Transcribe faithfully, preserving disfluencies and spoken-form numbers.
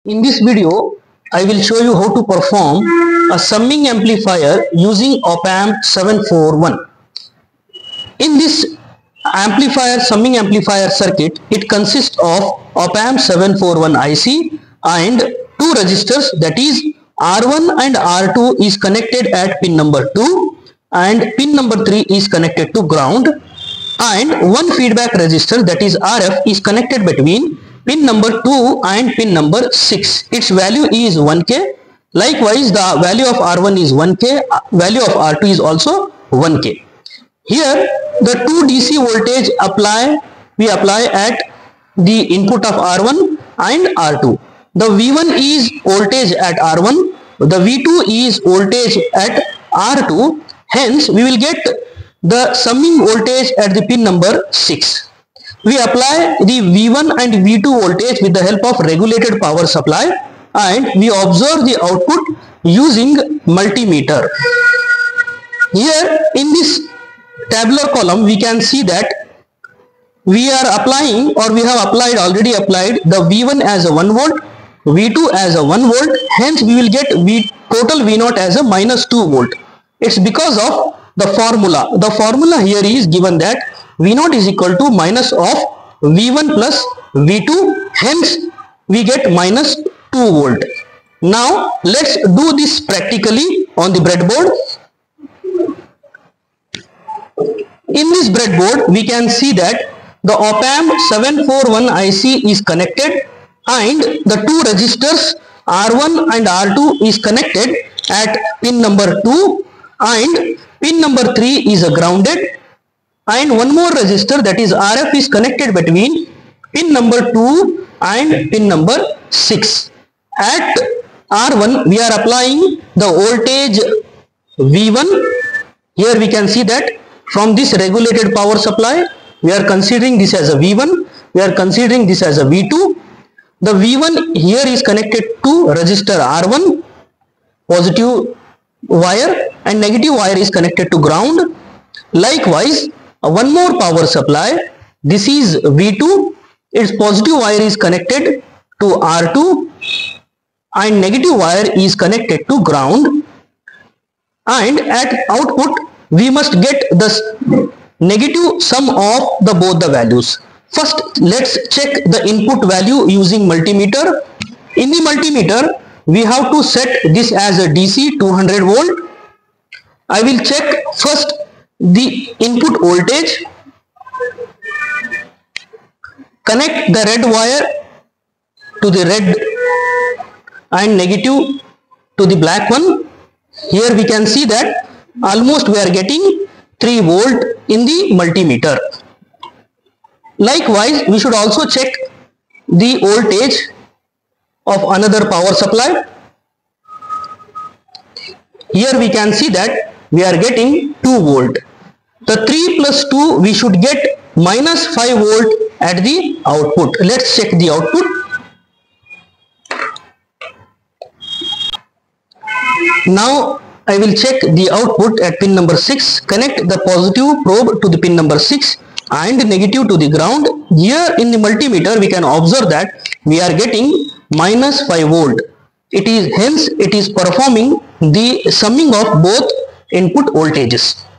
In this video, I will show you how to perform a summing amplifier using op-amp seven four one. In this amplifier summing amplifier circuit, it consists of op-amp seven four one I C and two resistors, that is R one and R two is connected at pin number two and pin number three is connected to ground, and one feedback resistor, that is R F, is connected between pin number two and pin number six. Its value is one K. Likewise, the value of R one is one K, value of R two is also one K. Here the two D C voltage apply we apply at the input of R one and R two. The V one is voltage at R one, the V two is voltage at R two. Hence we will get the summing voltage at the pin number six. We apply the V one and V two voltage with the help of regulated power supply and we observe the output using multimeter. Here in this tabular column we can see that we are applying, or we have applied already applied the V one as a one volt, V two as a one volt. Hence we will get V total V zero as a minus two volt. It's because of the formula. The formula here is given that V zero is equal to minus of V one plus V two. Hence we get minus two volt. Now let's do this practically on the breadboard. In this breadboard we can see that the op-amp seven four one I C is connected and the two resistors R one and R two is connected at pin number two and pin number three is grounded, and one more resistor, that is R F, is connected between pin number two and pin number six. At R one we are applying the voltage V one. Here we can see that from this regulated power supply we are considering this as a V one, we are considering this as a V two. The V one here is connected to resistor R one, positive wire, and negative wire is connected to ground. Likewise, one more power supply, this is V two, its positive wire is connected to R two and negative wire is connected to ground, and at output we must get the negative sum of the both the values. First let's check the input value using multimeter. In the multimeter we have to set this as a D C two hundred volt. I will check first the input voltage. Connect the red wire to the red and negative to the black one. Here we can see that almost we are getting three volt in the multimeter. Likewise, we should also check the voltage of another power supply. Here we can see that we are getting two volt. The three plus two we should get minus five volt at the output. Let's check the output. Now I will check the output at pin number six. Connect the positive probe to the pin number six and negative to the ground. Here in the multimeter we can observe that we are getting minus five volt. It is hence it is performing the summing of both input voltages.